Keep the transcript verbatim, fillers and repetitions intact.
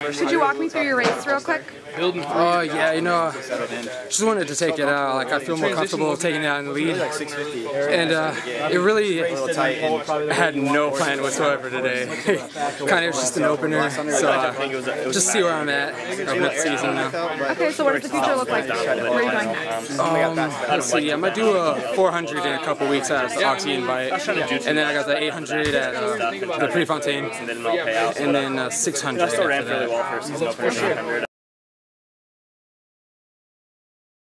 Could you walk me through your race real quick? Oh uh, yeah, you know, just wanted to take it out. Like I feel more comfortable taking it out in the lead, and uh, it really I had no plan whatsoever today. Kind of just an opener, so uh, just see where I'm at over the season now. Okay, so what does the future look like? Where are you going next? Um, let's see. I might do a four hundred in a couple weeks at the Oxy invite, and then I got the eight hundred at uh, the Prefontaine, and then uh, six hundred after that.